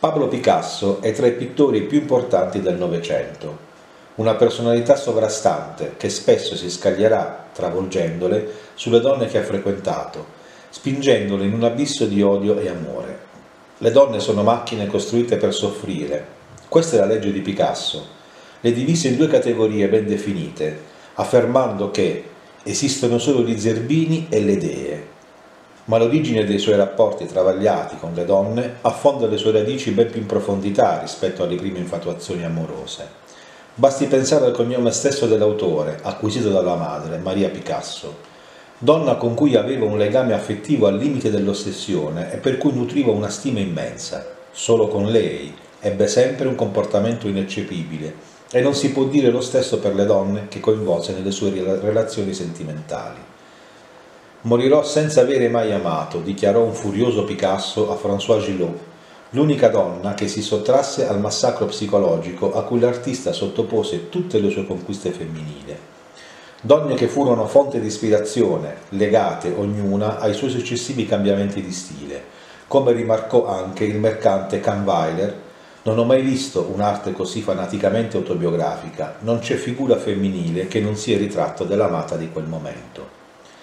Pablo Picasso è tra i pittori più importanti del Novecento, una personalità sovrastante che spesso si scaglierà, travolgendole, sulle donne che ha frequentato, spingendole in un abisso di odio e amore. Le donne sono macchine costruite per soffrire. Questa è la legge di Picasso. Le divise in due categorie ben definite, affermando che esistono solo gli zerbini e le dee. Ma l'origine dei suoi rapporti travagliati con le donne affonda le sue radici ben più in profondità rispetto alle prime infatuazioni amorose. Basti pensare al cognome stesso dell'autore, acquisito dalla madre, Maria Picasso, donna con cui aveva un legame affettivo al limite dell'ossessione e per cui nutriva una stima immensa. Solo con lei ebbe sempre un comportamento ineccepibile e non si può dire lo stesso per le donne che coinvolse nelle sue relazioni sentimentali. Morirò senza avere mai amato, dichiarò un furioso Picasso a François Gillot, l'unica donna che si sottrasse al massacro psicologico a cui l'artista sottopose tutte le sue conquiste femminili. Donne che furono fonte di ispirazione, legate ognuna ai suoi successivi cambiamenti di stile, come rimarcò anche il mercante Kahnweiler: non ho mai visto un'arte così fanaticamente autobiografica, non c'è figura femminile che non sia il ritratto dell'amata di quel momento.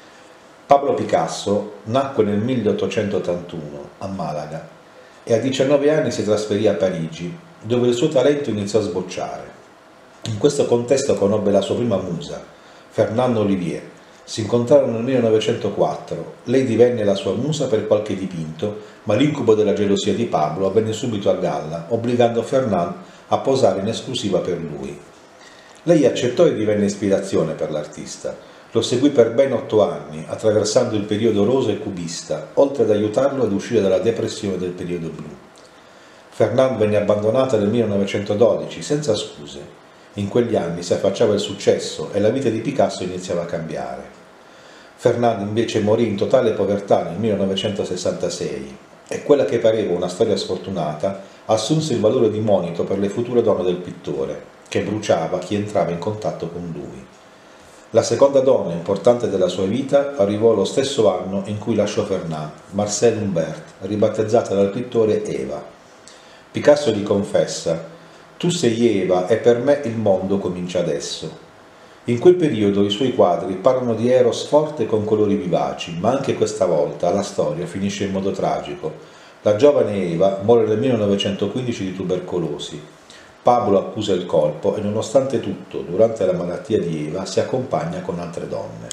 Pablo Picasso nacque nel 1881 a Malaga e a 19 anni si trasferì a Parigi, dove il suo talento iniziò a sbocciare. In questo contesto conobbe la sua prima musa, Fernande Olivier. Si incontrarono nel 1904, lei divenne la sua musa per qualche dipinto, ma l'incubo della gelosia di Pablo avvenne subito a galla, obbligando Fernande a posare in esclusiva per lui. Lei accettò e divenne ispirazione per l'artista. Lo seguì per ben 8 anni, attraversando il periodo rosa e cubista, oltre ad aiutarlo ad uscire dalla depressione del periodo blu. Fernande venne abbandonata nel 1912, senza scuse. In quegli anni si affacciava il successo e la vita di Picasso iniziava a cambiare. Fernande invece morì in totale povertà nel 1966 e quella che pareva una storia sfortunata assunse il valore di monito per le future donne del pittore, che bruciava chi entrava in contatto con lui. La seconda donna importante della sua vita arrivò lo stesso anno in cui lasciò Fernande, Marcelle Humbert, ribattezzata dal pittore Eva. Picasso gli confessa: «Tu sei Eva e per me il mondo comincia adesso». In quel periodo i suoi quadri parlano di Eros forte con colori vivaci, ma anche questa volta la storia finisce in modo tragico. La giovane Eva muore nel 1915 di tubercolosi. Pablo accusa il colpo e nonostante tutto, durante la malattia di Eva, si accompagna con altre donne.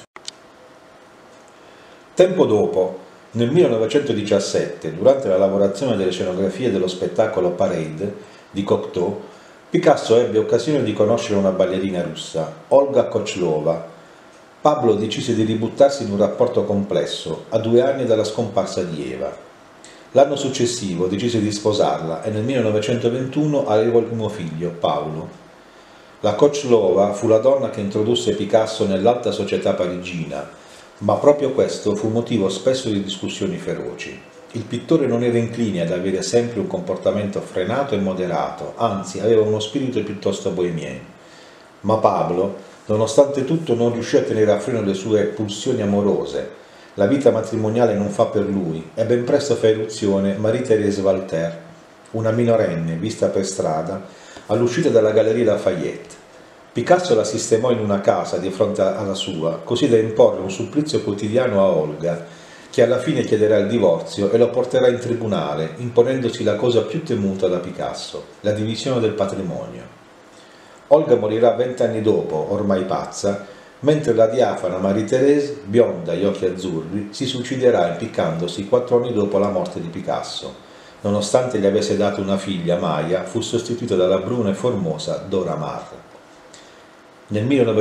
Tempo dopo, nel 1917, durante la lavorazione delle scenografie dello spettacolo Parade di Cocteau, Picasso ebbe occasione di conoscere una ballerina russa, Olga Kochlova. Pablo decise di ributtarsi in un rapporto complesso, a 2 anni dalla scomparsa di Eva. L'anno successivo decise di sposarla e nel 1921 arrivò il primo figlio, Paolo. La Kochlova fu la donna che introdusse Picasso nell'alta società parigina, ma proprio questo fu motivo spesso di discussioni feroci. Il pittore non era incline ad avere sempre un comportamento frenato e moderato, anzi aveva uno spirito piuttosto bohemien. Ma Pablo, nonostante tutto, non riuscì a tenere a freno le sue pulsioni amorose. La vita matrimoniale non fa per lui e ben presto fa eruzione Marie-Thérèse Walter, una minorenne vista per strada all'uscita dalla Galleria Lafayette. Picasso la sistemò in una casa di fronte alla sua, così da imporre un supplizio quotidiano a Olga, che alla fine chiederà il divorzio e lo porterà in tribunale, imponendosi la cosa più temuta da Picasso, la divisione del patrimonio. Olga morirà 20 anni dopo, ormai pazza, mentre la diafana Marie-Thérèse, bionda e occhi azzurri, si suiciderà impiccandosi 4 anni dopo la morte di Picasso. Nonostante gli avesse dato una figlia, Maya, fu sostituita dalla bruna e formosa Dora Maar. Nel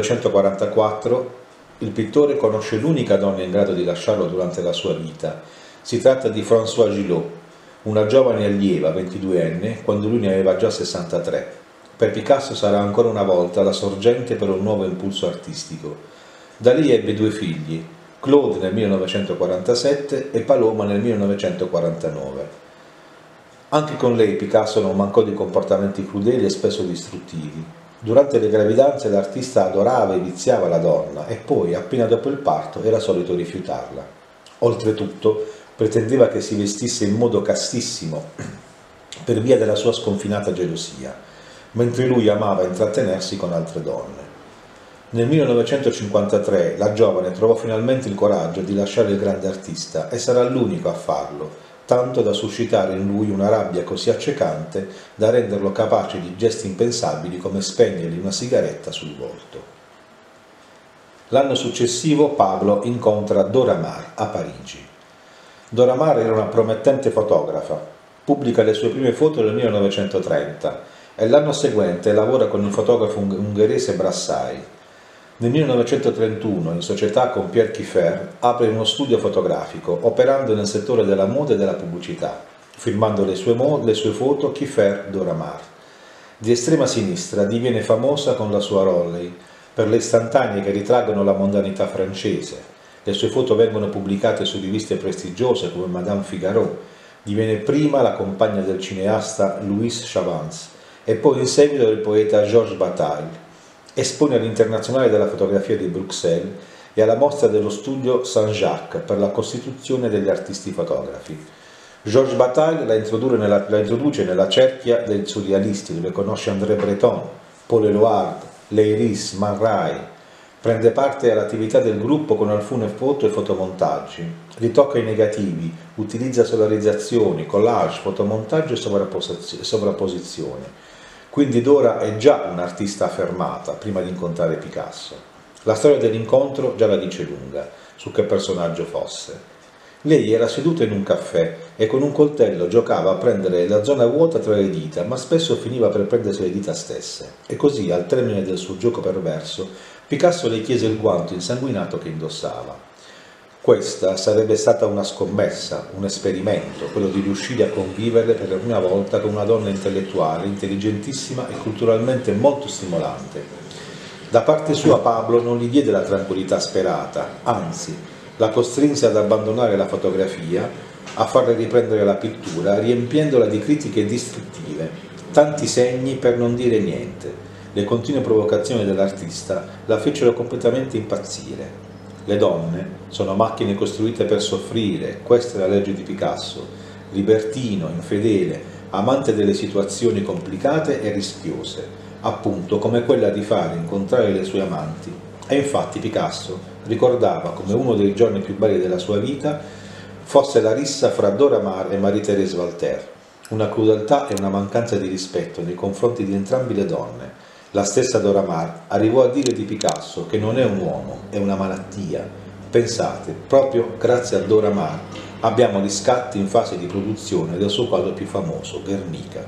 1944 il pittore conosce l'unica donna in grado di lasciarlo durante la sua vita. Si tratta di François Gillot, una giovane allieva, 22enne, quando lui ne aveva già 63. Per Picasso sarà ancora una volta la sorgente per un nuovo impulso artistico. Da lì ebbe 2 figli, Claude nel 1947 e Paloma nel 1949. Anche con lei Picasso non mancò di comportamenti crudeli e spesso distruttivi. Durante le gravidanze l'artista adorava e viziava la donna e poi, appena dopo il parto, era solito rifiutarla. Oltretutto, pretendeva che si vestisse in modo castissimo, per via della sua sconfinata gelosia, mentre lui amava intrattenersi con altre donne. Nel 1953 la giovane trovò finalmente il coraggio di lasciare il grande artista e sarà l'unico a farlo, tanto da suscitare in lui una rabbia così accecante da renderlo capace di gesti impensabili come spegnergli una sigaretta sul volto. L'anno successivo Pablo incontra Dora Maar a Parigi. Dora Maar era una promettente fotografa, pubblica le sue prime foto nel 1930 e l'anno seguente lavora con il fotografo ungherese Brassai. Nel 1931, in società con Pierre Kiefer, apre uno studio fotografico, operando nel settore della moda e della pubblicità, firmando le sue foto Kiefer Dora Maar. Di estrema sinistra diviene famosa con la sua Rollei, per le istantanee che ritraggono la mondanità francese. Le sue foto vengono pubblicate su riviste prestigiose come Madame Figaro. Diviene prima la compagna del cineasta Louis Chavance e poi in seguito del poeta Georges Bataille. Espone all'Internazionale della fotografia di Bruxelles e alla mostra dello studio Saint-Jacques per la costituzione degli artisti fotografi. Georges Bataille la introduce nella cerchia dei surrealisti, dove conosce André Breton, Paul Eluard, Leiris, Man Ray. Prende parte all'attività del gruppo con alcune foto e fotomontaggi, ritocca i negativi, utilizza solarizzazioni, collage, fotomontaggio e sovrapposizione. Quindi Dora è già un'artista affermata prima di incontrare Picasso. La storia dell'incontro già la dice lunga su che personaggio fosse. Lei era seduta in un caffè e con un coltello giocava a prendere la zona vuota tra le dita, ma spesso finiva per prendersi le dita stesse. E così, al termine del suo gioco perverso, Picasso le chiese il guanto insanguinato che indossava. Questa sarebbe stata una scommessa, un esperimento, quello di riuscire a convivere per la prima volta con una donna intellettuale, intelligentissima e culturalmente molto stimolante. Da parte sua Pablo non gli diede la tranquillità sperata, anzi, la costrinse ad abbandonare la fotografia, a farle riprendere la pittura, riempiendola di critiche distruttive, tanti segni per non dire niente. Le continue provocazioni dell'artista la fecero completamente impazzire. Le donne sono macchine costruite per soffrire, questa è la legge di Picasso, libertino, infedele, amante delle situazioni complicate e rischiose, appunto come quella di fare incontrare le sue amanti. E infatti Picasso ricordava come uno dei giorni più belli della sua vita fosse la rissa fra Dora Maar e Marie-Thérèse Walter, una crudeltà e una mancanza di rispetto nei confronti di entrambe le donne. La stessa Dora Maar arrivò a dire di Picasso che non è un uomo, è una malattia. Pensate, proprio grazie a Dora Maar abbiamo gli scatti in fase di produzione del suo quadro più famoso, Guernica.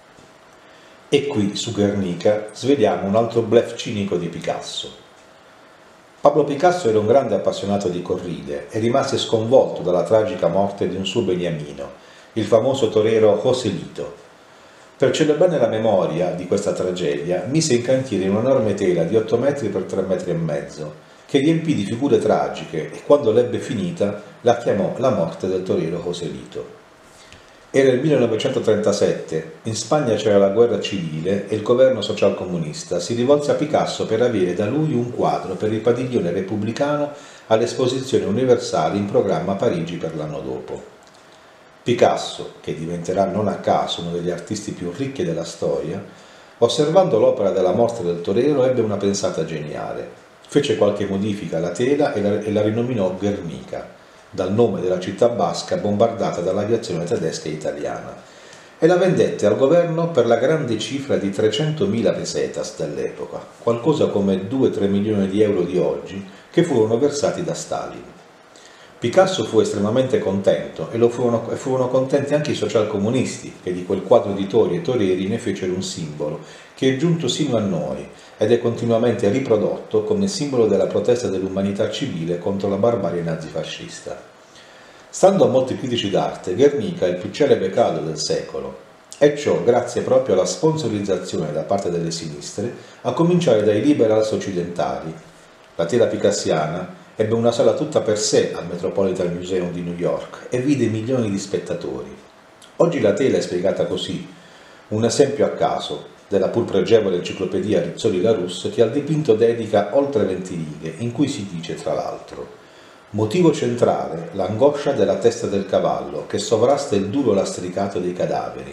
E qui, su Guernica, sveliamo un altro bluff cinico di Picasso. Pablo Picasso era un grande appassionato di corride e rimase sconvolto dalla tragica morte di un suo beniamino, il famoso torero Joselito. Per celebrare la memoria di questa tragedia, mise in cantiere un'enorme tela di 8 metri per 3 metri e mezzo, che riempì di figure tragiche e quando l'ebbe finita la chiamò la morte del torero Joselito. Era il 1937, in Spagna c'era la guerra civile e il governo socialcomunista si rivolse a Picasso per avere da lui un quadro per il padiglione repubblicano all'Esposizione Universale in programma a Parigi per l'anno dopo. Picasso, che diventerà non a caso uno degli artisti più ricchi della storia, osservando l'opera della morte del torero ebbe una pensata geniale. Fece qualche modifica alla tela e la rinominò Guernica, dal nome della città basca bombardata dall'aviazione tedesca e italiana, e la vendette al governo per la grande cifra di 300.000 pesetas dell'epoca, qualcosa come 2-3 milioni di euro di oggi, che furono versati da Stalin. Picasso fu estremamente contento e furono contenti anche i socialcomunisti, che di quel quadro di tori e toreri ne fecero un simbolo, che è giunto sino a noi ed è continuamente riprodotto come simbolo della protesta dell'umanità civile contro la barbarie nazifascista. Stando a molti critici d'arte, Guernica è il più celebre quadro del secolo, e ciò grazie proprio alla sponsorizzazione da parte delle sinistre, a cominciare dai liberals occidentali. La tela picassiana ebbe una sala tutta per sé al Metropolitan Museum di New York e vide milioni di spettatori. Oggi la tela è spiegata così, un esempio a caso della pur pregevole enciclopedia Rizzoli-Larousse che al dipinto dedica oltre 20 righe, in cui si dice tra l'altro: motivo centrale, l'angoscia della testa del cavallo che sovrasta il duro lastricato dei cadaveri,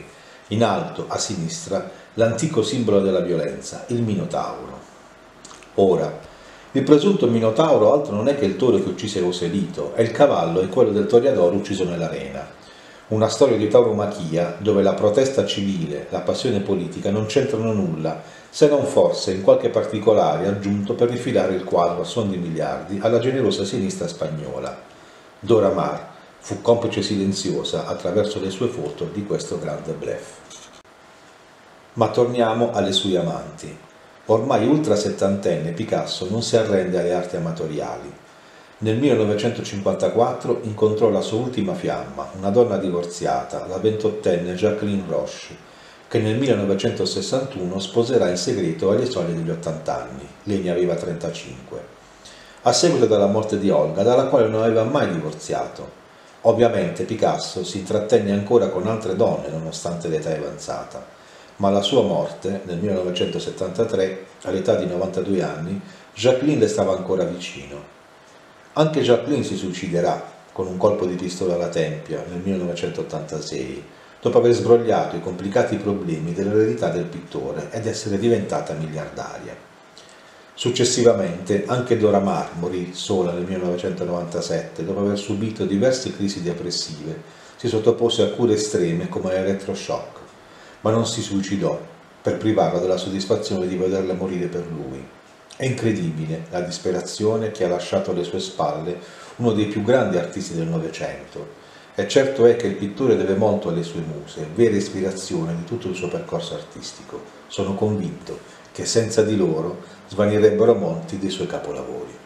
In alto, a sinistra, l'antico simbolo della violenza, il Minotauro. Ora, il presunto Minotauro altro non è che il toro che uccise Oselito, e il cavallo è quello del Toreador ucciso nell'arena. Una storia di tauromachia dove la protesta civile, la passione politica non c'entrano nulla, se non forse in qualche particolare aggiunto per rifilare il quadro a suon di miliardi alla generosa sinistra spagnola. Dora Maar fu complice silenziosa attraverso le sue foto di questo grande bluff. Ma torniamo alle sue amanti. Ormai ultra settantenne, Picasso non si arrende alle arti amatoriali. Nel 1954 incontrò la sua ultima fiamma, una donna divorziata, la 28enne Jacqueline Roche, che nel 1961 sposerà in segreto agli soli degli 80 anni. Lei ne aveva 35. A seguito della morte di Olga, dalla quale non aveva mai divorziato. Ovviamente Picasso si intrattenne ancora con altre donne nonostante l'età avanzata, ma alla sua morte, nel 1973, all'età di 92 anni, Jacqueline le stava ancora vicino. Anche Jacqueline si suiciderà con un colpo di pistola alla tempia nel 1986, dopo aver sbrogliato i complicati problemi dell'eredità del pittore ed essere diventata miliardaria. Successivamente anche Dora Maar morì sola nel 1997 dopo aver subito diverse crisi depressive, si sottopose a cure estreme come l'elettroshock, ma non si suicidò per privarla della soddisfazione di vederla morire per lui. È incredibile la disperazione che ha lasciato alle sue spalle uno dei più grandi artisti del Novecento, e certo è che il pittore deve molto alle sue muse, vera ispirazione di tutto il suo percorso artistico. Sono convinto che senza di loro svanirebbero molti dei suoi capolavori.